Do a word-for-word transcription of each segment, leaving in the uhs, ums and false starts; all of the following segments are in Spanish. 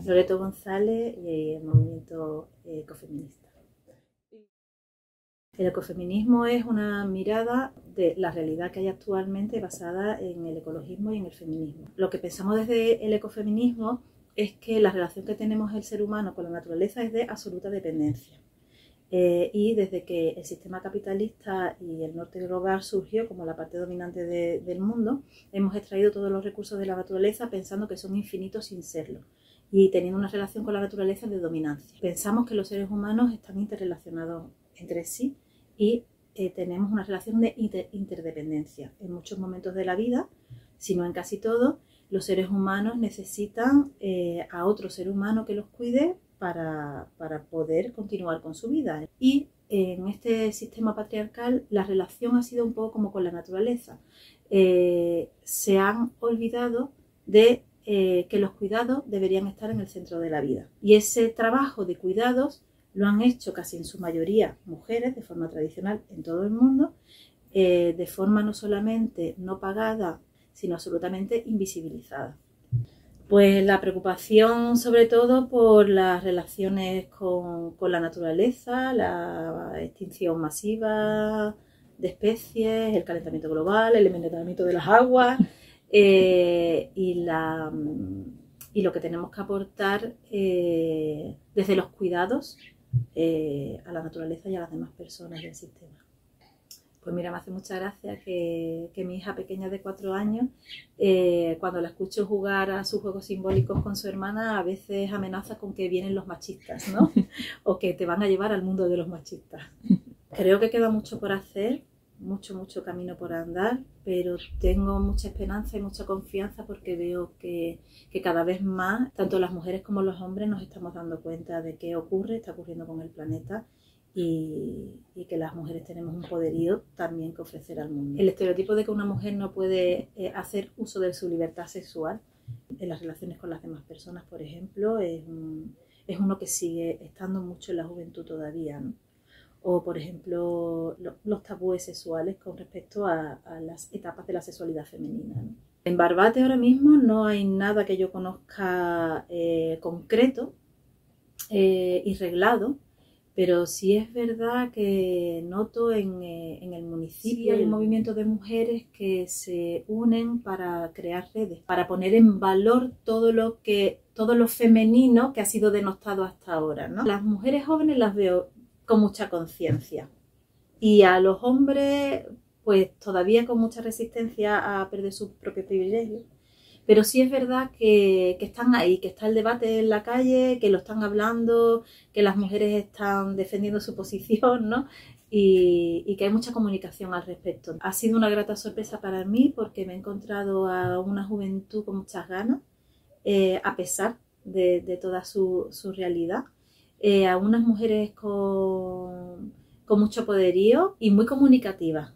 Loreto González y el movimiento ecofeminista. El ecofeminismo es una mirada de la realidad que hay actualmente basada en el ecologismo y en el feminismo. Lo que pensamos desde el ecofeminismo es que la relación que tenemos el ser humano con la naturaleza es de absoluta dependencia. Eh, y desde que el sistema capitalista y el norte global surgió como la parte dominante de, del mundo, hemos extraído todos los recursos de la naturaleza pensando que son infinitos sin serlo y teniendo una relación con la naturaleza de dominancia. Pensamos que los seres humanos están interrelacionados entre sí y eh, tenemos una relación de inter interdependencia. En muchos momentos de la vida, si no en casi todos, los seres humanos necesitan eh, a otro ser humano que los cuide para, para poder continuar con su vida. Y en este sistema patriarcal la relación ha sido un poco como con la naturaleza. Eh, se han olvidado de eh, que los cuidados deberían estar en el centro de la vida. Y ese trabajo de cuidados lo han hecho casi en su mayoría mujeres de forma tradicional en todo el mundo, eh, de forma no solamente no pagada, sino absolutamente invisibilizada. Pues la preocupación sobre todo por las relaciones con, con la naturaleza, la extinción masiva de especies, el calentamiento global, el envenenamiento de las aguas eh, y, la, y lo que tenemos que aportar eh, desde los cuidados eh, a la naturaleza y a las demás personas del sistema. Pues mira, me hace mucha gracia que, que mi hija pequeña de cuatro años, eh, cuando la escucho jugar a sus juegos simbólicos con su hermana, a veces amenaza con que vienen los machistas, ¿no? O que te van a llevar al mundo de los machistas. Creo que queda mucho por hacer, mucho, mucho camino por andar, pero tengo mucha esperanza y mucha confianza porque veo que, que cada vez más, tanto las mujeres como los hombres, nos estamos dando cuenta de qué ocurre, está ocurriendo con el planeta. Y, y que las mujeres tenemos un poderío también que ofrecer al mundo. El estereotipo de que una mujer no puede eh, hacer uso de su libertad sexual en las relaciones con las demás personas, por ejemplo, es, un, es uno que sigue estando mucho en la juventud todavía, ¿no? O, por ejemplo, lo, los tabúes sexuales con respecto a, a las etapas de la sexualidad femenina, ¿no? En Barbate ahora mismo no hay nada que yo conozca eh, concreto eh, y reglado, pero sí es verdad que noto en, eh, en el municipio hay un movimiento de mujeres que se unen para crear redes, para poner en valor todo lo que todo lo femenino que ha sido denostado hasta ahora, ¿no? Las mujeres jóvenes las veo con mucha conciencia y a los hombres pues todavía con mucha resistencia a perder sus propios privilegios. Pero sí es verdad que, que están ahí, que está el debate en la calle, que lo están hablando, que las mujeres están defendiendo su posición, ¿no? Y, y que hay mucha comunicación al respecto. Ha sido una grata sorpresa para mí porque me he encontrado a una juventud con muchas ganas, eh, a pesar de, de toda su, su realidad, eh, a unas mujeres con, con mucho poderío y muy comunicativas.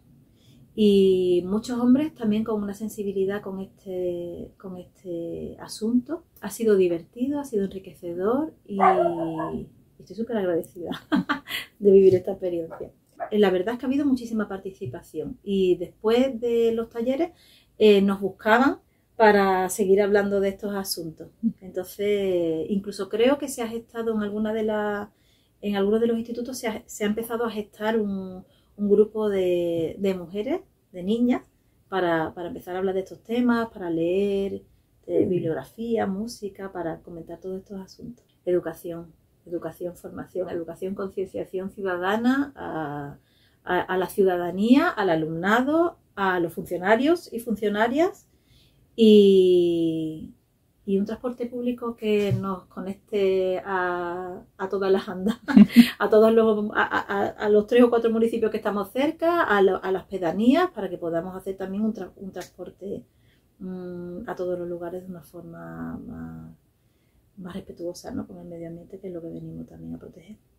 Y muchos hombres también con una sensibilidad con este, con este asunto. Ha sido divertido, ha sido enriquecedor y estoy súper agradecida de vivir esta experiencia. La verdad es que ha habido muchísima participación y después de los talleres eh, nos buscaban para seguir hablando de estos asuntos. Entonces, incluso creo que se ha gestado en alguna de las, en algunos de los institutos se ha, se ha empezado a gestar un un grupo de, de mujeres, de niñas, para, para empezar a hablar de estos temas, para leer eh, bibliografía, música, para comentar todos estos asuntos. Educación, educación, formación, educación, concienciación ciudadana a, a, a la ciudadanía, al alumnado, a los funcionarios y funcionarias y, y un transporte público que nos conecte a, a todas las andas, a todos los, a, a, a los tres o cuatro municipios que estamos cerca, a, lo, a las pedanías, para que podamos hacer también un, tra un transporte mmm, a todos los lugares de una forma más, más respetuosa, ¿no?, con el medio ambiente, que es lo que venimos también a proteger.